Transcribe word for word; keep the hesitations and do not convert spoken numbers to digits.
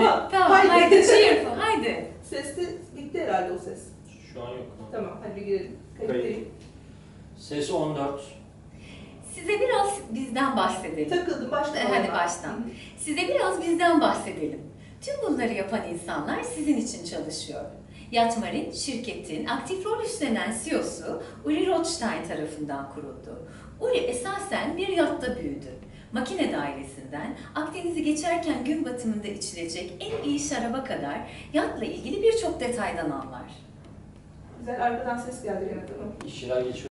Tamam. Tamam, Haydi. haydi cheerful, haydi. Ses de gitti herhalde o ses. Şu an yok. Tamam, hadi bir girelim. Kayıttayım. Ses on dört. Size biraz bizden bahsedelim. Takıldım, başla. E, hadi baştan. Size biraz bizden bahsedelim. Tüm bunları yapan insanlar sizin için çalışıyor. Yatmarin, şirketin aktif rol üstlenen C E O'su Uri Rothstein tarafından kuruldu. Uri esasen bir yatta büyüdü. Makine dairesinden Akdeniz'i geçerken gün batımında içilecek en iyi şaraba kadar yatla ilgili birçok detaydan anlar. Güzel, arkadan ses geldi yine, tamam. İşler geçiyor.